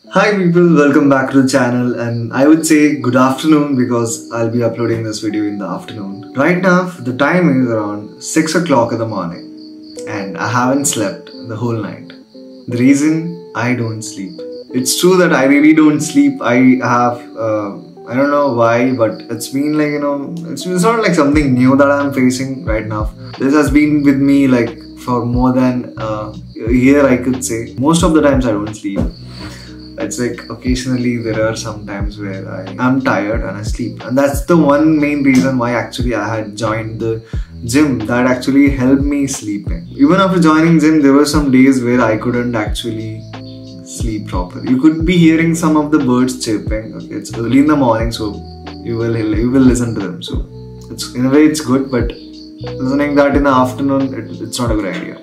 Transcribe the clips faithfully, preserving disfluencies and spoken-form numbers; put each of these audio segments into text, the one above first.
Hi people, welcome back to the channel, and I would say good afternoon because I'll be uploading this video in the afternoon. Right now, the time is around six o'clock in the morning and I haven't slept the whole night. The reason, I don't sleep. It's true that I really don't sleep. I have, uh, I don't know why, but it's been like, you know, it's, it's not like something new that I'm facing right now. This has been with me like for more than uh, a year, I could say. Most of the times I don't sleep. It's like occasionally there are some times where I am tired and I sleep, and that's the one main reason why actually I had joined the gym. That actually helped me sleeping. Even after joining gym, there were some days where I couldn't actually sleep properly. You could be hearing some of the birds chirping. Okay, it's early in the morning, so you will you will listen to them. So it's in a way it's good, but listening that in the afternoon, it, it's not a good idea.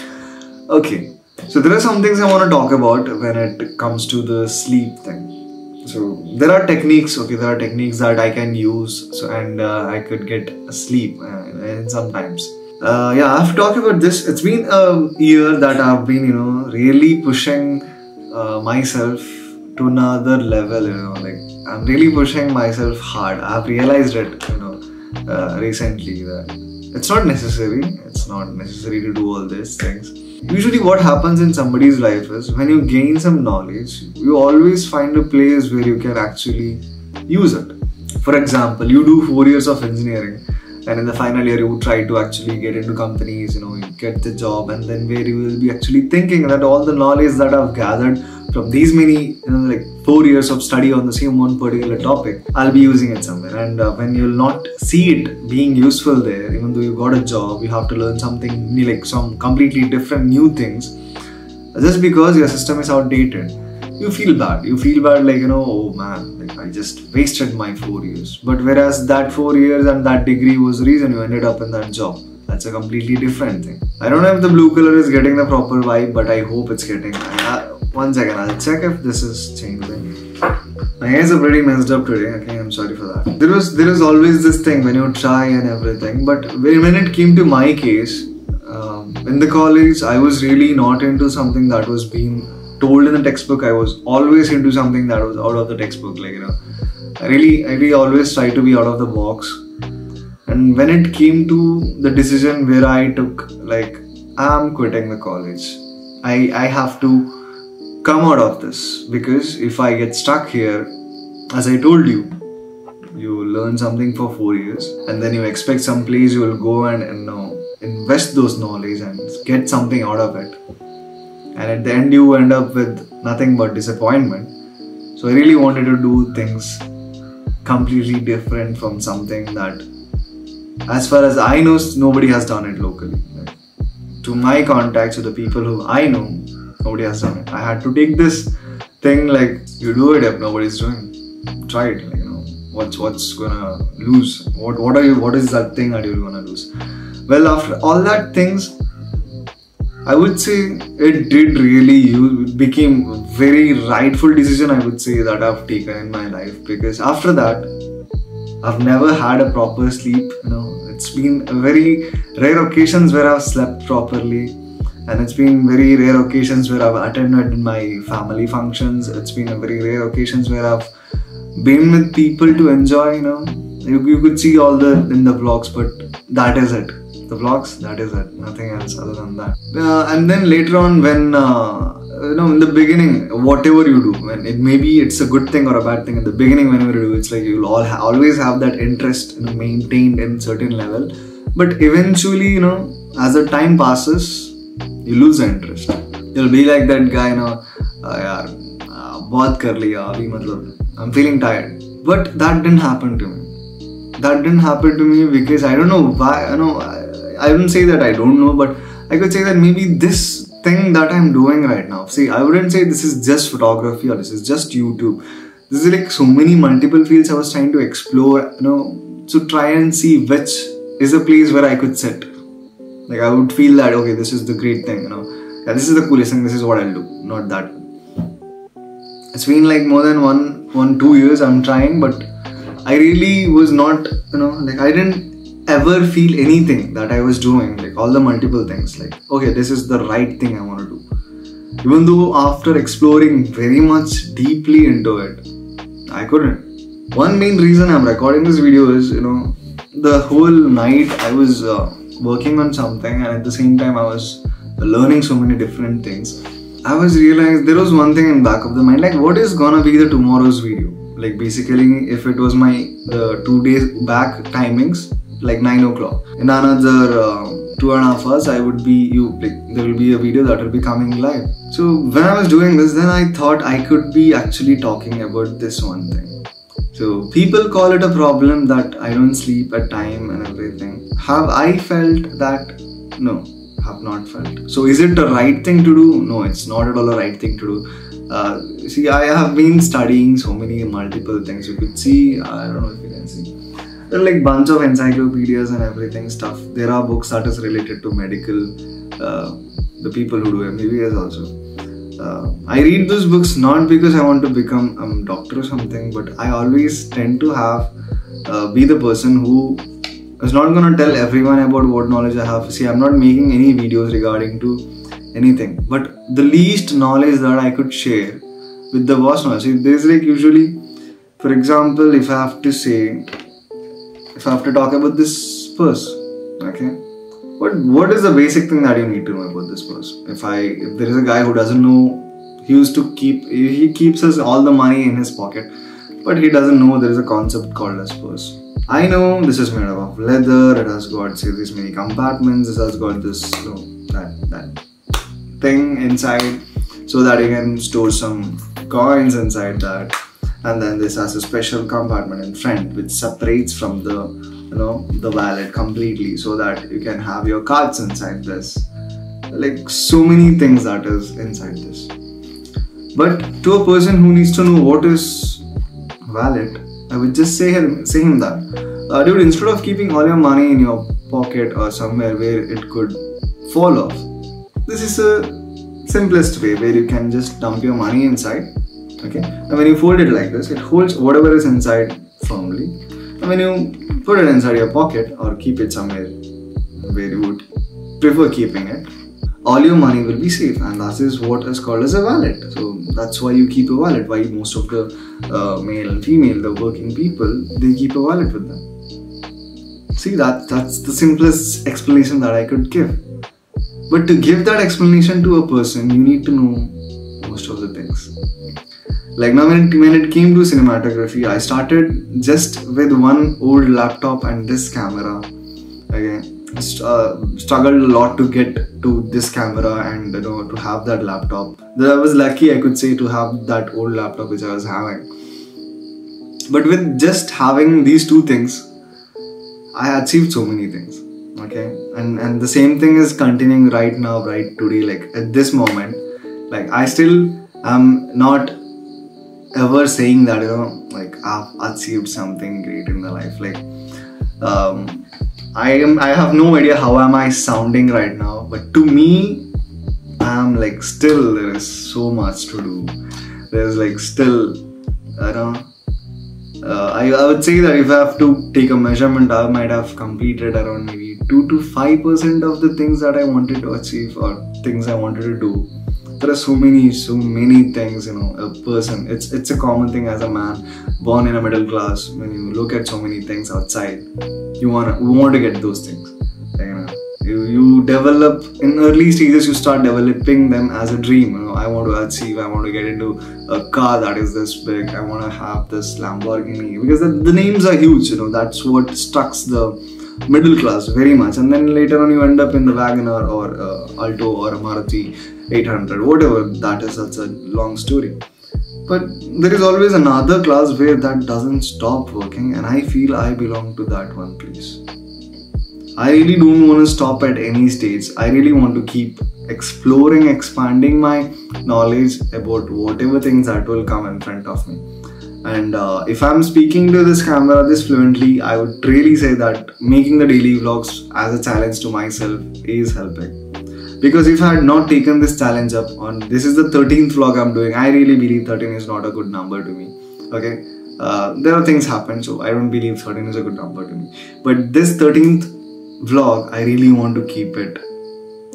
Okay. So there are some things I want to talk about when it comes to the sleep thing. So there are techniques, okay, there are techniques that I can use, so and uh, I could get sleep uh, sometimes. Uh, yeah, I have to talk about this. It's been a year that I've been, you know, really pushing uh, myself to another level, you know, like I'm really pushing myself hard. I've realized it, you know, uh, recently that it's not necessary, it's not necessary to do all these things. Usually what happens in somebody's life is when you gain some knowledge, you always find a place where you can actually use it. For example, you do four years of engineering and in the final year you try to actually get into companies, you know, you get the job, and then where you will be actually thinking that all the knowledge that I've gathered from these many, you know, like four years of study on the same one particular topic, I'll be using it somewhere. And uh, when you'll not see it being useful there, even though you got a job, you have to learn something new, like some completely different new things, just because your system is outdated. You feel bad. You feel bad like, you know, oh man, like I just wasted my four years. But whereas that four years and that degree was the reason you ended up in that job. That's a completely different thing. I don't know if the blue color is getting the proper vibe, but I hope it's getting. Uh, one second, I'll check if this is changing. My eyes are pretty messed up today. Okay, I'm sorry for that. There was there is always this thing when you try and everything, but when it came to my case, um, in the college, I was really not into something that was being told in the textbook. I was always into something that was out of the textbook. Like, you know, I really, I really always try to be out of the box. And when it came to the decision where I took, like, I'm quitting the college. I, I have to come out of this, because if I get stuck here, as I told you, you learn something for four years and then you expect some place you will go and, and you know, invest those knowledge and get something out of it. And at the end you end up with nothing but disappointment. So I really wanted to do things completely different from something that, as far as I know, nobody has done it locally. Like, to my contacts, to the people who I know, nobody has done it. I had to take this thing like, you do it if nobody's doing. Try it. Like, you know, what's what's gonna lose? What what are you? What is that thing that you're gonna lose? Well, after all that things, I would say it did really you became a very rightful decision, I would say, that I've taken in my life, because after that I've never had a proper sleep. You know, it's been a very rare occasions where I've slept properly, and it's been very rare occasions where I've attended my family functions. It's been a very rare occasions where I've been with people to enjoy. You know, you, you could see all the in the vlogs, but that is it. The vlogs, that is it, nothing else other than that. Uh, and then later on, when uh, you know, in the beginning, whatever you do, when it maybe it's a good thing or a bad thing, in the beginning whenever you do, it's like you'll all ha always have that interest, you know, maintained in certain level. But eventually, you know, as the time passes, you lose the interest. You'll be like that guy, you know, uh, yaar, bahut kar liya, abhi matlab, I'm feeling tired. But that didn't happen to me. That didn't happen to me because I don't know why, you know, I, I wouldn't say that I don't know, but I could say that maybe this thing that I'm doing right now, see, I wouldn't say this is just photography or this is just YouTube. This is like so many multiple fields I was trying to explore, you know, to try and see which is a place where I could sit. Like, I would feel that, okay, this is the great thing, you know, yeah, this is the coolest thing, this is what I'll do, not that. It's been like more than one, one, two years I'm trying, but I really was not, you know, like I didn't ever feel anything that I was doing, like all the multiple things, like, okay, this is the right thing I want to do. Even though after exploring very much deeply into it, I couldn't. One main reason I'm recording this video is, you know, the whole night I was uh, working on something, and at the same time I was learning so many different things. I was realizing there was one thing in back of the mind, like what is gonna be the tomorrow's video? Like basically, if it was my uh, two days back timings, like nine o'clock, in another uh, two and a half hours, I would be you. Like there will be a video that will be coming live. So when I was doing this, then I thought I could be actually talking about this one thing. So people call it a problem that I don't sleep at time and everything. Have I felt that? No, have not felt. So is it the right thing to do? No, it's not at all a right thing to do. Uh, see, I have been studying so many multiple things. You could see, I don't know if you can see. There are like bunch of encyclopedias and everything stuff. There are books that is related to medical, uh, the people who do M B B S also. Uh, I read those books not because I want to become a um, doctor or something, but I always tend to have, uh, be the person who is not going to tell everyone about what knowledge I have. See, I'm not making any videos regarding to anything, but the least knowledge that I could share with the vast knowledge. See, there's like usually, for example, if I have to say, if I have to talk about this purse, okay, what what is the basic thing that you need to know about this purse? If I, if there is a guy who doesn't know, he used to keep, he keeps us all the money in his pocket, but he doesn't know there is a concept called as purse. I know this is made up of leather, it has got, say, these many compartments, it has got this, you know, that, that thing inside, so that you can store some coins inside that. And then this has a special compartment in front which separates from the, you know, the wallet completely, so that you can have your cards inside this. Like so many things that is inside this. But to a person who needs to know what is wallet, I would just say him, say him that, uh, dude, instead of keeping all your money in your pocket or somewhere where it could fall off, this is a simplest way where you can just dump your money inside. Okay, and when you fold it like this, it holds whatever is inside firmly. And when you put it inside your pocket or keep it somewhere where you would prefer keeping it, all your money will be safe, and that is what is called as a wallet. So that's why you keep a wallet. Why most of the uh, male and female, the working people, they keep a wallet with them. See, that that's the simplest explanation that I could give. But to give that explanation to a person, you need to know most of the things. Like now when it, when it came to cinematography, I started just with one old laptop and this camera. Okay, uh, struggled a lot to get to this camera and, you know, to have that laptop. I was lucky, I could say, to have that old laptop which I was having. But with just having these two things, I achieved so many things. Okay, and and the same thing is continuing right now, right today. Like at this moment, like I still am not ever saying that, you know, like I've achieved something great in my life. Like um, I am, I have no idea how am I sounding right now, but to me, I am like still there is so much to do. There's like still, I don't know. Uh, I, I would say that if I have to take a measurement, I might have completed around maybe two to five percent of the things that I wanted to achieve or things I wanted to do. There are so many, so many things, you know, a person, it's it's a common thing as a man born in a middle class. When you look at so many things outside, you want to you want to get those things. Like, you know, you, you develop, in early stages, you start developing them as a dream. You know, I want to achieve, I want to get into a car that is this big, I want to have this Lamborghini, because the, the names are huge, you know, that's what strucks the middle class very much. And then later on you end up in the Wagoner or uh, Alto or a Maruti eight hundred, whatever that is. That's a long story. But there is always another class where that doesn't stop working, and I feel I belong to that one place. I really don't want to stop at any stage. I really want to keep exploring, expanding my knowledge about whatever things that will come in front of me. And uh, if I'm speaking to this camera this fluently, I would really say that making the daily vlogs as a challenge to myself is helping. Because if I had not taken this challenge up on, this is the thirteenth vlog I'm doing, I really believe thirteen is not a good number to me. Okay, uh, there are things happen, so I don't believe thirteen is a good number to me. But this thirteenth vlog, I really want to keep it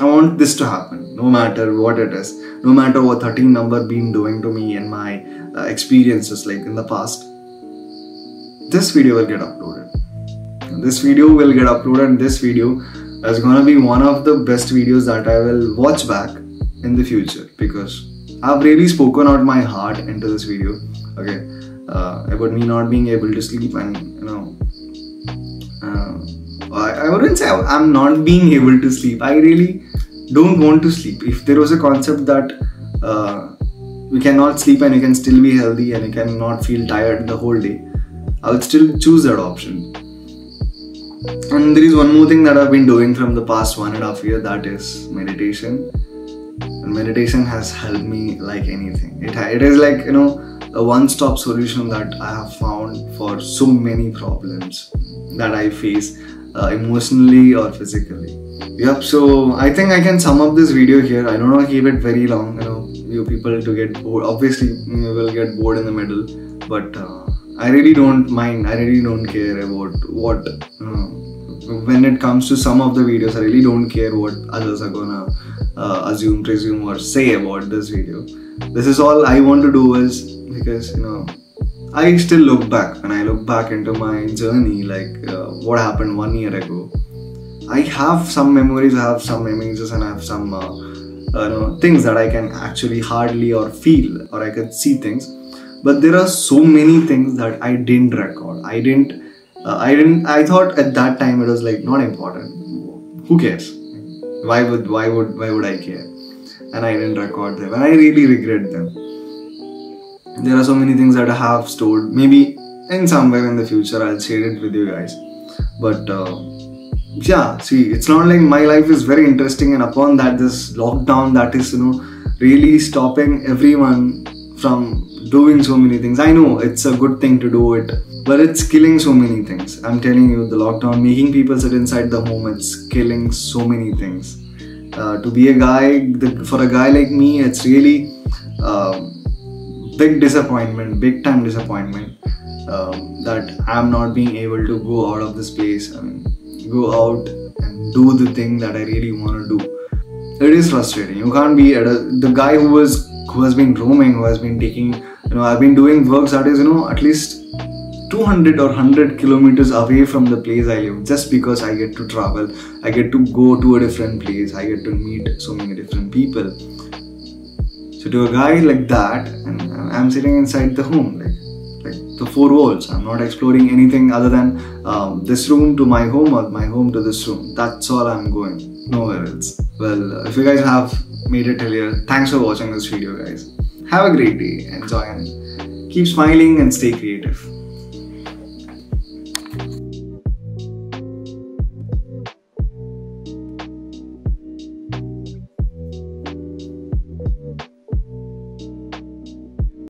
I want this to happen, no matter what it is, no matter what thirteen number been doing to me and my uh, experiences like in the past. This video will get uploaded. This video will get uploaded and this video is gonna be one of the best videos that I will watch back in the future, because I've really spoken out my heart into this video, okay, uh, about me not being able to sleep, and you know, uh, I, I wouldn't say I'm not being able to sleep. I really don't want to sleep. If there was a concept that uh, you cannot sleep and you can still be healthy and you cannot feel tired the whole day, I would still choose that option. And there is one more thing that I've been doing from the past one and a half year, that is meditation. And meditation has helped me like anything. It, it is like, you know, a one-stop solution that I have found for so many problems that I face uh, emotionally or physically. Yep, so I think I can sum up this video here. I don't want to keep it very long, you know, you people to get bored. Obviously, you will get bored in the middle, but uh, I really don't mind. I really don't care about what, you know, when it comes to some of the videos, I really don't care what others are gonna uh, assume, presume or say about this video. This is all I want to do is, because, you know, I still look back, when I look back into my journey, like uh, what happened one year ago. I have some memories, I have some images, and I have some uh, uh, you know, things that I can actually hardly or feel, or I can see things. But there are so many things that I didn't record. I didn't, uh, I didn't, I thought at that time it was like not important. Who cares? Why would, why would, why would I care? And I didn't record them, and I really regret them. There are so many things that I have stored. Maybe in somewhere in the future I'll share it with you guys. But uh, yeah, see, it's not like my life is very interesting, and upon that this lockdown that is, you know, really stopping everyone from doing so many things. I know it's a good thing to do it, but it's killing so many things. I'm telling you, the lockdown making people sit inside the home, it's killing so many things. Uh, to be a guy, the, for a guy like me, it's really uh, big disappointment, big time disappointment um, that I'm not being able to go out of this place and go out and do the thing that I really want to do. It is frustrating. You can't be at a, the guy who was who has been roaming, who has been taking, you know, I've been doing works that is, you know, at least two hundred or one hundred kilometers away from the place I live, just because I get to travel, I get to go to a different place, I get to meet so many different people. So to a guy like that, and I'm sitting inside the home, like, like the four walls, I'm not exploring anything other than um, this room to my home, or my home to this room. That's all I'm going, nowhere else. Well, if you guys have made it till here, thanks for watching this video, guys. Have a great day, enjoy, and keep smiling and stay creative.